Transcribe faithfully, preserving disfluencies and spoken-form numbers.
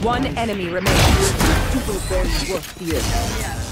One enemy remaining. Super very worth the effort.